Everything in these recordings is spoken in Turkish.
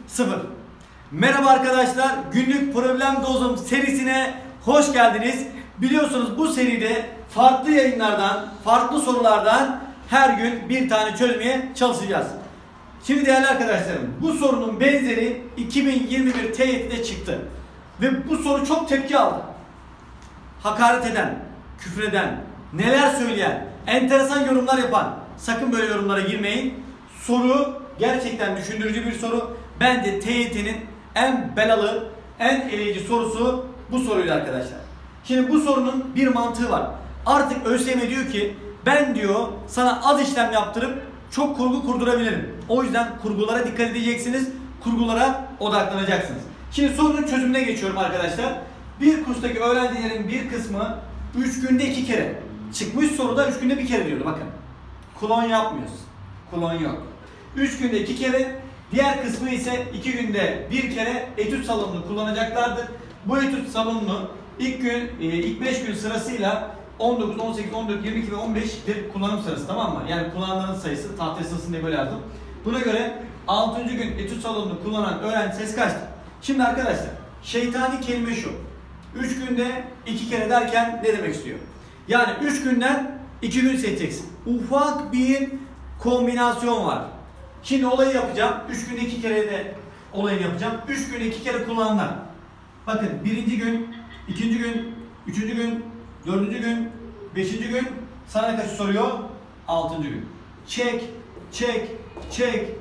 0. Merhaba arkadaşlar, günlük problem dozum serisine hoş geldiniz. Biliyorsunuz bu seride farklı yayınlardan, farklı sorulardan her gün bir tane çözmeye çalışacağız. Şimdi değerli arkadaşlarım, bu sorunun benzeri 2021 TYT'de çıktı. Ve bu soru çok tepki aldı. Hakaret eden, küfreden, neler söyleyen, enteresan yorumlar yapan, sakın böyle yorumlara girmeyin. Soru gerçekten düşündürücü bir soru. Bence TYT'nin en belalı, en eleyici sorusu bu soruydu arkadaşlar. Şimdi bu sorunun bir mantığı var. Artık ÖSYM diyor ki ben diyor sana az işlem yaptırıp çok kurgu kurdurabilirim. O yüzden kurgulara dikkat edeceksiniz. Kurgulara odaklanacaksınız. Şimdi sorunun çözümüne geçiyorum arkadaşlar. Bir kurstaki öğrencilerin bir kısmı 3 günde 2 kere. Çıkmış soruda 3 günde 1 kere diyordu bakın. Klon yapmıyoruz. Klon yok. 3 günde 2 kere. Diğer kısmı ise 2 günde 1 kere etüt salonunu kullanacaklardır. Bu etüt salonunu ilk 5 gün sırasıyla 19, 18, 14, 22 ve 15'dir kullanım sırası, tamam mı? Yani kullananların sayısı, tahtaya sırasını diye böyle yazdım. Buna göre 6. gün etüt salonunu kullanan öğrenci sayısı kaçtır? Şimdi arkadaşlar, şeytani kelime şu. 3 günde 2 kere derken ne demek istiyor? Yani 3 günden 2 gün seçeceksin. Ufak bir kombinasyon var. Şimdi olayı yapacağım. 3 günde 2 kere de olayını yapacağım. 3 günde 2 kere kullananlar. Bakın 1. gün, 2. gün, 3. gün, 4. gün, 5. gün sana kaçı soruyor? 6. gün. Çek, çek, çek.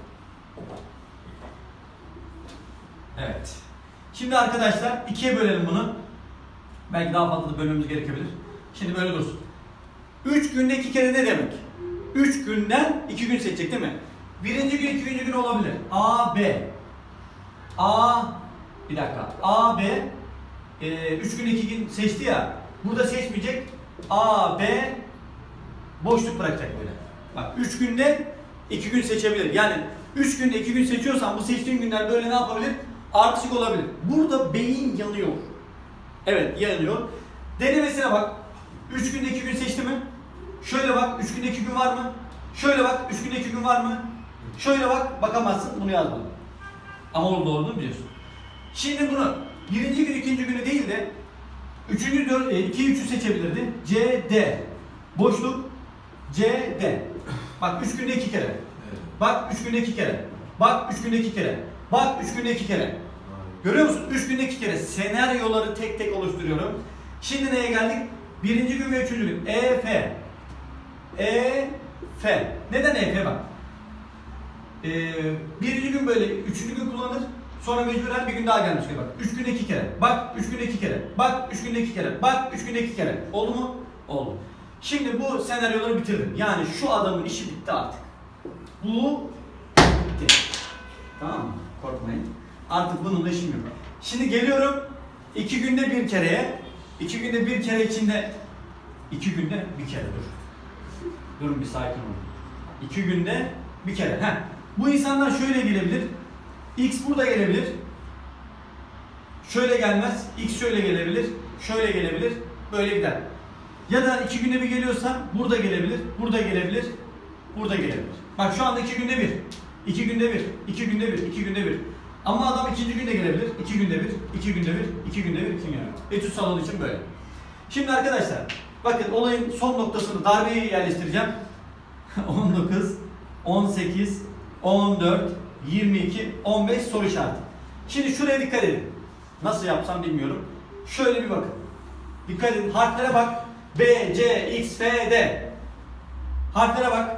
Evet. Şimdi arkadaşlar 2'ye bölelim bunu. Belki daha fazla da bölmemiz gerekebilir. Şimdi böyle dursun. 3 günde 2 kere ne demek? 3 günden 2 gün seçecek değil mi? 1. gün 2. gün olabilir. A, B. Bir dakika. A, B 3 gün 2 gün seçti ya. Burada seçmeyecek. A, B boşluk bırakacak böyle. Bak 3 günde 2 gün seçebilir. Yani 3 günde 2 gün seçiyorsan bu seçtiğin günler böyle ne yapabilir? Artışık olabilir. Burada beyin yanıyor. Evet, yanıyor. Denemesine bak. 3 günde 2 gün seçti mi? Şöyle bak, 3 günde 2 gün var mı? Şöyle bak, 3 günde 2 gün var mı? Şöyle bak, bakamazsın, bunu yazmadım. Ama orada olduğunu biliyorsun. Şimdi bunu 1. gün, 2. günü değil de 3. 2'yi 3'ü seçebilirdi. C, D. Boşluk C, D. Bak 3 günde 2 kere. Bak 3 günde 2 kere. Bak 3 günde 2 kere. Bak 3 günde 2 kere. Görüyor musun? 3 günde 2 kere. Senaryoları tek tek oluşturuyorum. Şimdi neye geldik? 1. gün ve 3. gün. E, F. E, F. Neden E, F bak? 1. gün böyle, 3. gün kullanır. Sonra mecburen bir gün daha gelmiş gibi bak. 3 günde 2 kere. Bak 3 günde 2 kere. Bak 3 günde 2 kere. Bak 3 günde 2 kere. Oldu mu? Oldu. Şimdi bu senaryoları bitirdim. Yani şu adamın işi bitti artık. Bu bitti. Tamam mı? Korkmayın. Artık bununla işim yok. Şimdi geliyorum 2 günde 1 kereye. 2 günde 1 kere içinde 2 günde 1 kere dur. Durun bir sakin olun. 2 günde 1 kere. Bu insanlar şöyle gelebilir. X burada gelebilir. Şöyle gelmez. X şöyle gelebilir. Şöyle gelebilir. Böyle gider. Ya da 2 günde bir geliyorsa burada gelebilir. Burada gelebilir. Burada gelebilir. Bak şu anda 2 günde 1. 2 günde 1. 2 günde 1. 2 günde 1. Ama adam 2. günde gelebilir. 2 günde 1. 2 günde 1. 2 günde 1. 2 günde 1. Etüt salonu için böyle. Şimdi arkadaşlar bakın olayın son noktasını, darbeyi yerleştireceğim. 19, 18, 14, 22, 15 soru işareti. Şimdi şuraya dikkat edin. Nasıl yapsam bilmiyorum. Şöyle bir bakın. Dikkat edin. Harflere bak. B, C, X, F, D. Harflere bak.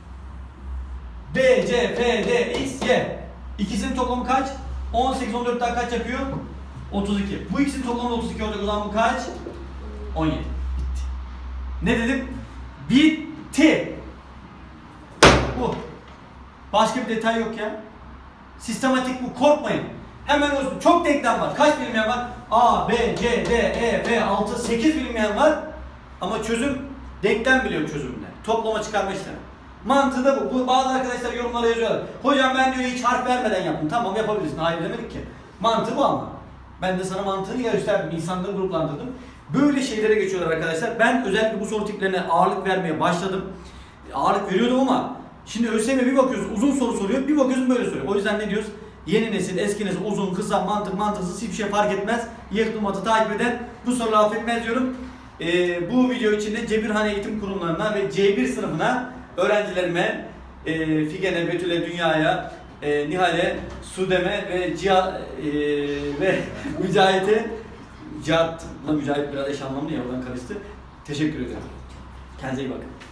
B, C, F, D, X, Y. İkisinin toplamı kaç? 18, 14 daha kaç yapıyor? 32. Bu ikisinin toplamı 32 olacak. O zaman bu kaç? 17. Bitti. Ne dedim? Bitti. Bu. Başka bir detay yok ya. Sistematik bu. Korkmayın. Hemen olsun. Çok denklem var. Kaç bilinmeyen var? A, B, C, D, E, F, 6, 8 bilinmeyen var. Ama çözüm denklem biliyor çözümünde. Toplama çıkarma işlemi. Mantığı da bu. Bazı arkadaşlar yorumlara yazıyorlar. Hocam ben diyor hiç harf vermeden yaptım. Tamam yapabilirsin. Hayır demedik ki. Mantığı bu ama. Ben de sana mantığını gösterdim. İnsanları gruplandırdım. Böyle şeylere geçiyorlar arkadaşlar. Ben özellikle bu soru tiplerine ağırlık vermeye başladım. Ağırlık veriyordum ama şimdi ÖSYM bir bakıyorsun uzun soru soruyor. Bir bakıyorsun böyle soruyor. O yüzden ne diyoruz? Yeni nesil, eski nesil, uzun, kısa, mantıksız hiçbir şey fark etmez. Yeknumat'ı takip eden bu soruları affetmez diyorum. Bu video içinde Cebirhane Eğitim Kurumlarına ve C1 sınıfına öğrencilerime, Figen'e, Betül'e, Dünya'ya, Nihal'e, Sudem'e ve ve Mücahit'e, Cihat'la Mücahit biraz eş anlamlı ya, oradan karıştı. Teşekkür ederim. Kendinize iyi bakın.